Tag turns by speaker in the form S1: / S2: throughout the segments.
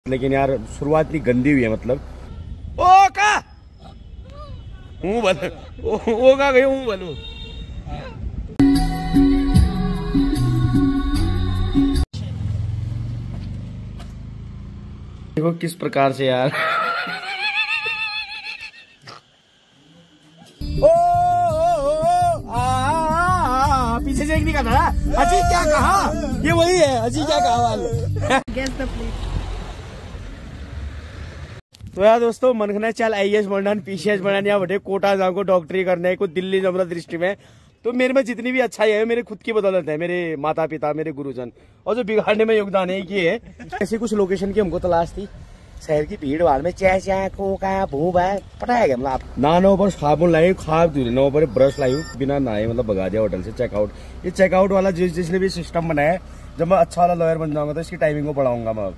S1: लेकिन यार शुरुआत इतनी गंदी हुई है। मतलब ओ का हूँ बन ओ का गई हूँ बनू। देखो किस प्रकार से यार पीछे से एक नहीं करना। अजी क्या कहा? ये वही है। अजी क्या कहा वाले। तो यार दोस्तों मनखना चल IAS बनना PCS बनना या बटे कोटा जाको डॉक्टरी करने को दिल्ली जमरा दृष्टि में। तो मेरे में जितनी भी अच्छाई है मेरे खुद की बदौलत है, मेरे माता पिता मेरे गुरुजन और जो बिगाड़ने में योगदान है ये है। ऐसी कुछ लोकेशन की हमको तलाश थी। शहर की भीड़ भाड़ में चे चे कोका भूब है पटाया गया। मतलब ना नो पर साबुन लाई खाब दूरी नो पर ब्रश लाई बिना नहाए मतलब भगा दिया होटल से चेकआउट। ये चेकआउट वाला जिसने भी सिस्टम बनाया, जब मैं अच्छा वाला लॉयर बन जाऊंगा तो इसकी टाइमिंग को बढ़ाऊंगा मैं।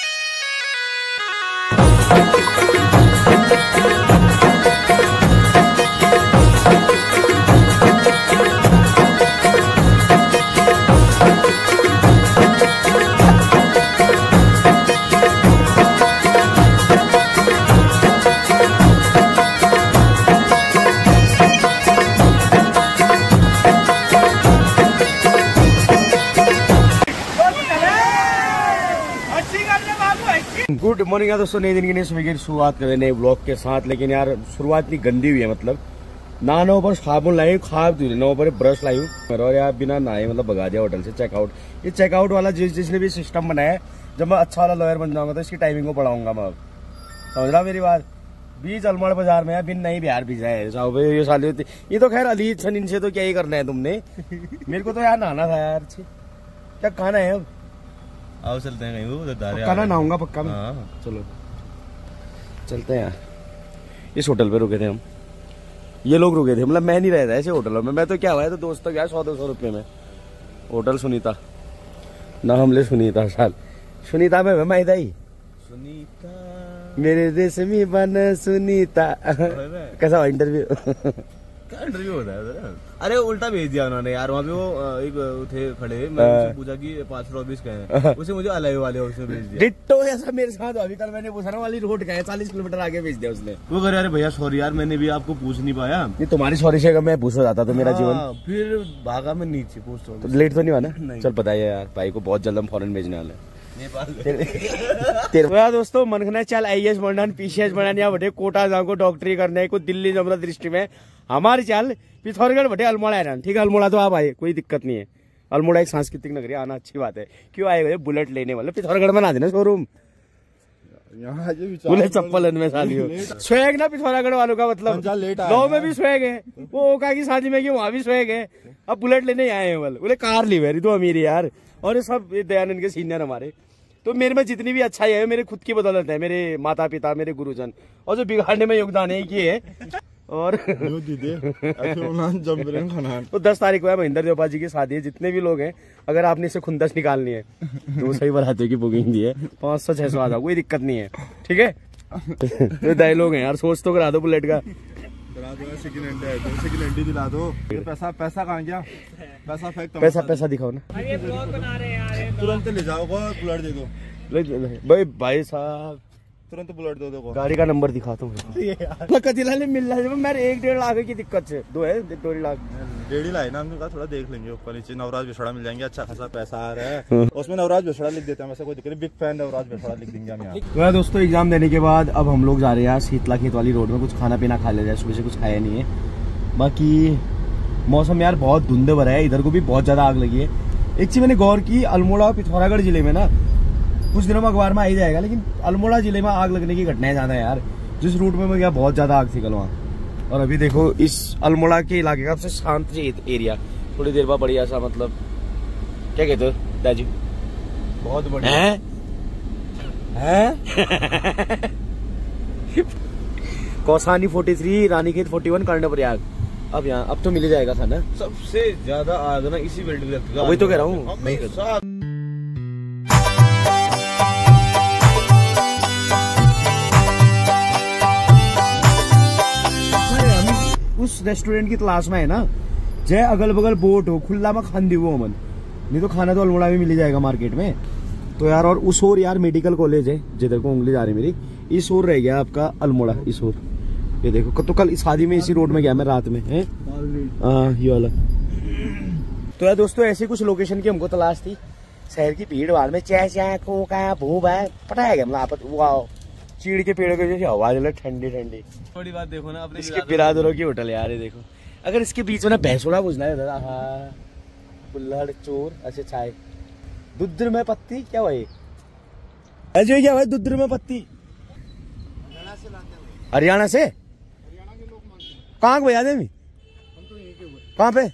S1: गुड मॉर्निंग यार दोस्तों, नए दिन की नई सुबह की शुरुआत करें नए ब्लॉग के साथ। लेकिन यार शुरुआत इतनी गंदी हुई है। मतलब ना नो पर साबुन लाई खाब दूरी नो पर ब्रश लाई और यार बिना नहाए मतलब भगा दिया होटल से चेकआउट। ये चेकआउट वाला जिसने भी सिस्टम बनाया, जब मैं अच्छा वाला लॉयर बन जाऊंगा तो इसकी टाइमिंग को बढ़ाऊंगा मैं। समझ रहा मेरी बात? बीच अलमड़ बाजार में बिन नहीं बिहार भी जाए ये साली होती। ये तो खैर अली सन इनसे तो क्या ही करना है तुमने। मेरे को तो यार नहाना था यार। क्या खाना है अब?
S2: आओ चलते हैं कहीं
S1: पक्का ना नहाऊंगा पक्का में। चलो चलते हैं यार। इस होटल पे रुके थे हम, ये लोग रुके थे। मतलब मैं नहीं रहता ऐसे होटलों में। मैं तो क्या हुआ है तो दोस्तों गया 100-200 रुपये में। होटल सुनीता ना हमले सुनीता साल सुनीता में मैं ही सुनीता मेरे देश में बन सुनीता। कैसा हुआ इंटरव्यू?
S2: क्या इंटरव्यू होता है? अरे उल्टा भेज दिया उन्होंने यार। वहाँ पे वो एक थे खड़े, मैंने पूछा कि 5 ऑफिस का है, उसे मुझे अलग वाले ऑफिस में भेज दिया।
S1: डिट्टो ऐसा मेरे साथ अभी कल मैंने पूछा ना वाली रोड का है 40 किलोमीटर आगे भेज दिया उसने।
S2: वो कह रहे अरे भैया सॉरी यार मैंने भी आपको पूछ नहीं पाया।
S1: ये तुम्हारी सॉरी से मैं पूछ जाता तो मेरा जीवन
S2: फिर भागा में नीचे पूछ
S1: तो लेट तो नहीं हुआ ना? चल बताइए यार भाई को बहुत जल्द हम फॉरेन भेजने वाले हैं। तेरे दोस्तों मनखना चल IAS बनना PCS बनना या बटे कोटा जाको डॉक्टरी करने को दिल्ली जमरा दृष्टि में। हमारी चाल पिथौरागढ़ बटे अल्मोड़ा है। ठीक है अल्मोड़ा तो आप आए, कोई दिक्कत नहीं है। अल्मोड़ा एक सांस्कृतिक नगरी, आना अच्छी बात है। क्यों आए बुलेट लेने वाले? पिथौरागढ़ में ना देना शोरूम बुलेट चप्पल में साली हो स्वैग ना पिथौरागढ़ वालों का। मतलब गाँव में भी स्वैग है, वो ओका की शादी में वहाँ भी स्वैग है। अब बुलेट लेने आए हैं बोले कार ली वेरी तो अमीर यार। और ये सब दयानंद के सीनियर हमारे। तो मेरे में जितनी भी अच्छाई है मेरे खुद की बदौलत है, मेरे माता पिता मेरे गुरुजन और जो बिगाड़ने में योगदान है ये है। और तो 10 तारीख को है महेंद्र देवपा जी की शादी है। जितने भी लोग हैं अगर आपने इसे खुंदस निकालनी है तो सही बरातियों की बुकिंग दी है 500-600 आ जाओ, कोई दिक्कत नहीं है। ठीक है तो दाई लोग हैं यार, सोच तो करा दो बुलेट का।
S2: दिला दो। पैसा कहाँ गया? पैसा फेंक।
S1: पैसा दिखाओ ना।
S2: तुरंत ले जाओ बुलेट दे दो
S1: भाई साहब,
S2: तुरंत बुलेट दो। देखो
S1: गाड़ी का नंबर दिखा दो। कतिला मिल रहा है मेरे 1-1.5 लाख की दिक्कत है। 2 लाख
S2: 1.5 लाख ना हमने कहा थोड़ा देख लेंगे ऊपर नीचे। नवराज बिछड़ा मिल जाएंगे, अच्छा खासा पैसा आ रहा है उसमें। नवराज बिछड़ा लिख देते हैं, वैसे कोई दिक्कत नहीं। बिग फैन नवराज बिछड़ा लिख देंगे हम यहाँ।
S1: दोस्तों एग्जाम देने के बाद अब हम लोग जा रहे हैं यार शीतला खेत वाली रोड में। कुछ खाना पीना खा ले जाए, सुबह से कुछ खाया नहीं है। बाकी मौसम यार बहुत धुंध भरा है, इधर को भी बहुत ज्यादा आग लगी है। एक चीज मैंने गौर की, अल्मोड़ा पिथौरागढ़ जिले में ना कुछ दिनों में अखबार में आ ही जाएगा, लेकिन अल्मोड़ा जिले में आग लगने की घटनाएं ज्यादा है यार। जिस रूट में मैं गया बहुत ज्यादा आग थी कल वहाँ। और अभी देखो इस अल्मोड़ा के इलाके का सबसे शांत एरिया, थोड़ी देर बाद बढ़िया सा मतलब क्या कहते हो दाजू?
S2: बहुत बढ़िया
S1: है। कौसानी 43, रानीखेत 41, कर्णप्रयाग। अब यहाँ अब तो मिल जाएगा था ना।
S2: सबसे ज्यादा आग ना इसी बेल्ट में लगती है।
S1: वही तो कह रहा हूँ। उस रेस्टोरेंट की तलाश में है ना, जय अगल बगल बोट हो, खुला में खान दी वो अमन। नहीं तो खाना तो अल्मोड़ा में मिल जाएगा मार्केट में। तो यार और उस ओर यार मेडिकल कॉलेज है, जिधर को उंगली जा रही मेरी, इस ओर रह गया आपका अल्मोड़ा, इस ओर। ये देखो, तो कल शादी में इसी रोड में गया मैं रात में, है ये वाला। तो यार दोस्तों ऐसी कुछ लोकेशन की हमको तलाश थी, शहर की भीड़ भाड़ में चै चै को का भूप है पटाया गया, मतलब वाह चीड़ के पेड़ के जैसे हवा चले ठंडी ठंडी।
S2: थोड़ी बात देखो ना अपने
S1: इसके बिरादरों की होटल यार, ये देखो। अगर इसके बीच में ना भैंसोड़ा बुझना है दादा, हाँ कुल्हड़ चोर अच्छे चाय दुद्र में पत्ती, क्या भाई अजय, क्या भाई दुद्र में पत्ती? हरियाणा से? कहाँ भैया देवी? कहाँ पे?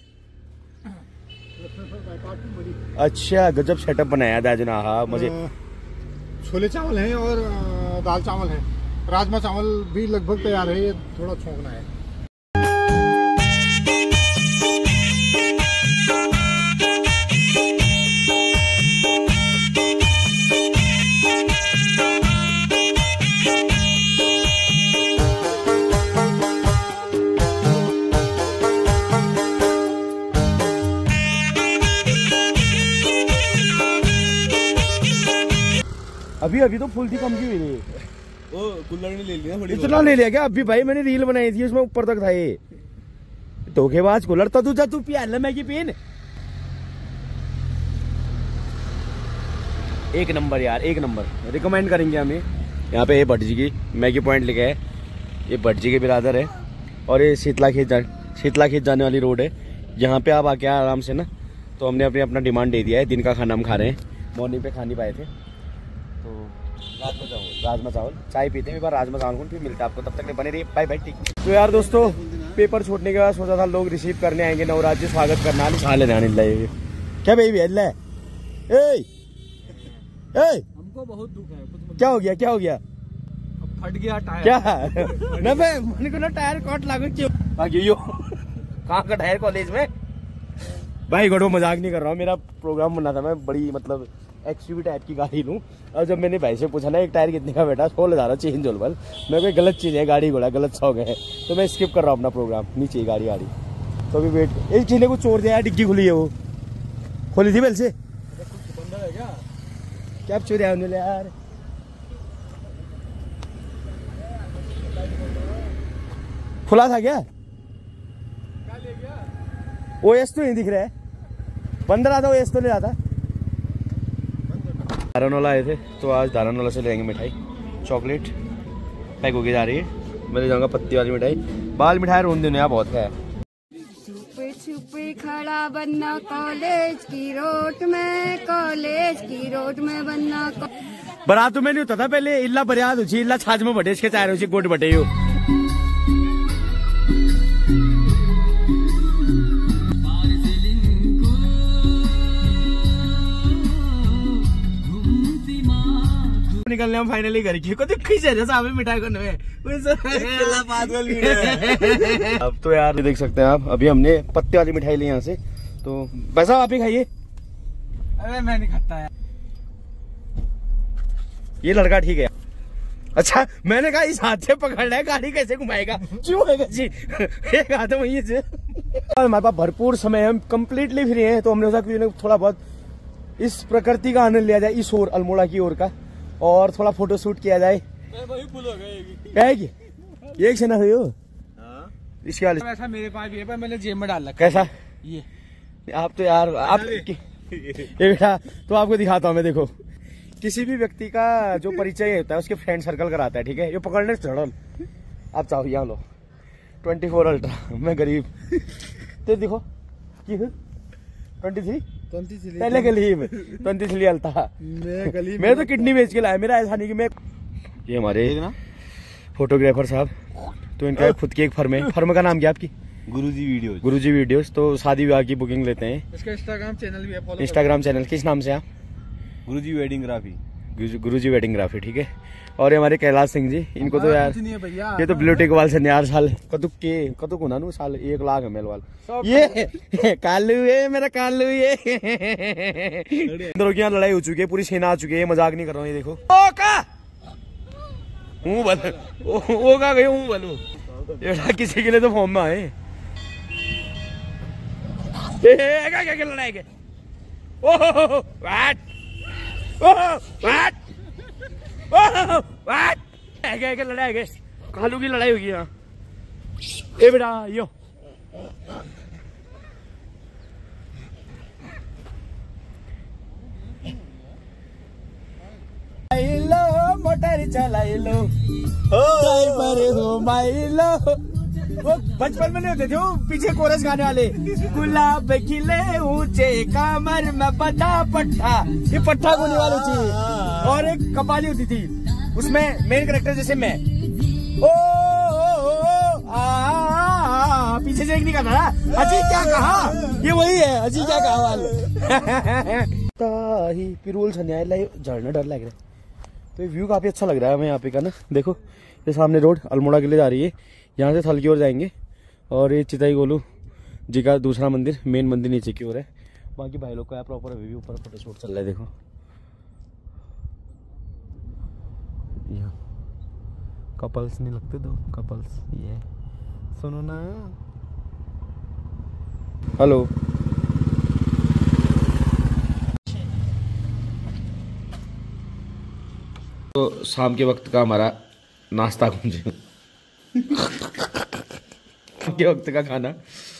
S1: अच्छा गजब सेटअप बनाया था जना, हाँ मुझे।
S3: छोले चावल हैं और दाल चावल है, राजमा चावल भी लगभग तैयार है, ये थोड़ा छोंकना है।
S1: अभी अभी तो फुल थी, कम की हुई थी।
S2: वो कुल्हड़ ने ले लिया,
S1: इतना ले लिया क्या? अभी भाई मैंने रील बनाई थी उसमें ऊपर तक था ये। धोखेबाज कुल्हड़ तो तू पिया मैगी पीन। एक नंबर यार, एक नंबर, रिकमेंड करेंगे हमें। यहाँ पे ये भट्ट जी की मैगी पॉइंट लिखा है, ये भट्ट जी के बिरादर है। और ये शीतला खेत जाने वाली रोड है। यहाँ पे आप आके आराम से ना, तो हमने अपना डिमांड दे दिया है, दिन का खाना हम खा रहे हैं, मॉर्निंग पे खा नहीं पाए थे, तो राजमा चावल चाय पीते हैं, राजमा चावल फिर मिलता है आपको, तब तक बने रहिए, बाय बाय, ठीक। तो यार दोस्तों पेपर छोड़ने के बाद सोचा था लोग रिसीव करने आएंगे, नवराज जी स्वागत करना खा लेने आने लगे। क्या भाई अल्लाह
S3: हमको बहुत दुख है।
S1: क्या हो गया, क्या हो गया?
S3: फट गया टायर।
S1: क्या ना भाई मन को ना टायर कट लागू क्यों यो कहाँ का टायर? कॉलेज में भाई गड़ो, मजाक नहीं कर रहा हूँ, मेरा प्रोग्राम बना था, मैं बड़ी मतलब एक्सयूवी टाइप की गाड़ी लूँ। और जब मैंने भाई से पूछा ना एक टायर कितने का बेटा, 16,000 चेंज होल बल, मैं कोई गलत चीज है, गाड़ी घोड़ा गलत शौक है, तो मैं स्किप कर रहा हूँ अपना प्रोग्राम, नीचे गाड़ी। तो अभी वेट, एक चीज को चोर दिया, डिग्गी खुली है, वो खोली थी बेल से, क्या चोरी है यार? खुला था क्या? ओएस तो नहीं दिख रहा है, बंद रहा था ओएस तो नहीं रहा था। धारनवाला आए थे, तो आज धारनवाला से लेंगे मिठाई, चॉकलेट पैक होके जा रही है। मैं ले जाऊंगा पत्ती वाली मिठाई, बाल मिठाई रोन देने बहुत है।
S4: छुपे छुपे खड़ा बनना कॉलेज की रोड में, कॉलेज की रोड में बनना।
S1: बरात में नहीं होता था पहले, इल्ला बरियात हो इल्ला छाछ में बटे, इसके चाय हो गोट बटे हो। निकलने हम फाइनली घर की को सामने मिठाई करने में। अब तो यार देख सकते हैं आप, अभी हमने पत्ते वाली मिठाई ली यहाँ से, तो पैसा आप ही खाइए।
S3: अरे मैं नहीं खाता यार,
S1: ये लड़का ठीक है। अच्छा मैंने कहा इस हाथ से पकड़ रहा है, गाड़ी कैसे घुमाएगा, चुमेगा जी एक हाथ में वहीं से। हमारे पास भरपूर समय, हम कंप्लीटली फ्री हैं, तो हमने सोचा थोड़ा बहुत इस प्रकृति का आनंद लिया जाए, इस ओर अल्मोड़ा की ओर का, और थोड़ा फोटो शूट किया जाए। एक से ना हुई हो इसके वाले,
S3: ऐसा मेरे पास भी है, पर मैंने जेब में डाल रखा।
S1: कैसा
S3: ये
S1: आप तो यार आप ये बेटा, तो आपको दिखाता हूँ मैं। देखो किसी भी व्यक्ति का जो परिचय होता है उसके फ्रेंड सर्कल कराता है, ठीक है। ये पकड़ने चढ़ल, आप चाहो यहाँ लो 24 अल्ट्रा, मैं गरीब तो देखो 23 पहले गलीब 23 अल्ट्रा, मैं तो किडनी बेच के लाया, मेरा ऐसा नहीं कि मैं। ये हमारे फोटोग्राफर साहब, तो इनका खुद की एक फर्म है, फर्म का नाम क्या आपकी? गुरुजी वीडियोस। तो शादी विवाह की बुकिंग लेते हैं,
S3: इसका इंस्टाग्राम चैनल भी है, फॉलो
S1: इंस्टाग्राम चैनल किस नाम से आप?
S2: गुरुजी वेडिंगग्राफी, ठीक है। और ये हमारे कैलाश सिंह जी, इनको तो यार ये तो ब्लू टिक वाल से यार साल कतुक होना नु साल 1 लाख है मेल वाल, ये कालू है मेरा कालू, ये अंदरों की यहाँ लड़ाई हो चुकी है, पूरी सेना आ चुकी है, मजाक नहीं कर रहा हूँ। ये देखो ओ का हूँ बल ओ का गई हूँ बलू, ये किसी के लिए तो फॉर्म में आए, क्या लड़ाई के ओ लड़ाई गए, कालू की लड़ाई होगी यहाँ। ए बेटा यो मोटर चलाई लो ड्राइवर हो माइलो। वो बचपन में नहीं होते थे वो पीछे कोरस गाने वाले, गुलाब खिले ऊंचे कमर में बड़ा पट्टा, ये पट्टा गोली वाली थी। और एक कपाली होती थी उसमें मेन कैरेक्टर जैसे मैं, ओ पीछे से एक नहीं करता था, अजी क्या कहा, ये वही है अजी क्या कहा वाले। पिरूल सन्याय झड़ना डर लग रहा है। तो व्यू काफी अच्छा लग रहा है हमें यहाँ पे का ना। देखो ये सामने रोड अल्मोड़ा के लिए जा रही है, यहाँ से थल की ओर जाएंगे। और ये चिताई गोलू जी का दूसरा मंदिर, मेन मंदिर नीचे की ओर है। बाकी भाई लोग का प्रॉपर व्यू, ऊपर फोटो शूट चल रहा है। देखो यहाँ कपल्स नहीं लगते, दो कपल्स ये सुनो ना। हेलो तो शाम के वक्त का हमारा नाश्ता मुझे के वक्त का खाना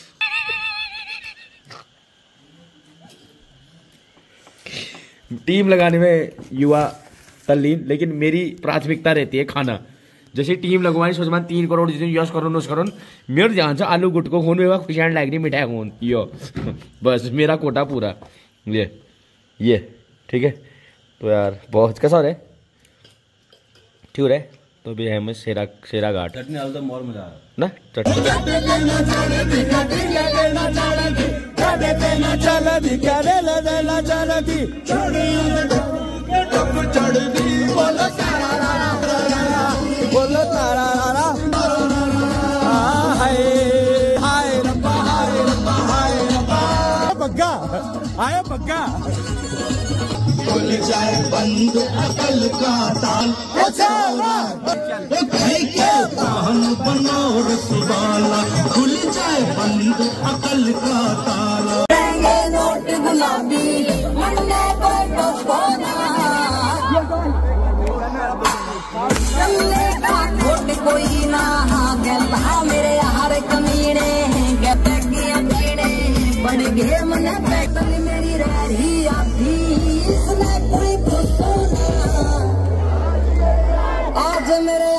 S2: टीम लगाने में युवा तल्लीन, लेकिन मेरी प्राथमिकता रहती है खाना। जैसे टीम लगवानी सोच मान 3 करोड़ जितने यश करो नोश करो, मेरे ध्यान से आलू गुट को खून में खुशियान लाग रही मिठाई खून यो बस मेरा कोटा पूरा ये ठीक है। तो यार बहुत कैसा हो रहा है, ठीक है। तो भी है मैं शेरा घाट चटनी डाल तो मोर मजा ना चटनी बोलो तारा बग्गा आया बग्गा
S5: खुल जाए बंद अकल का ताल, बनो रसवाला, खुल जाए बंद अकल का ताला। नोट गुलाबी कोई ना गला मेरे हार कमीने बड़ गए मन मेरी रही आती इसमें कोई आज मेरे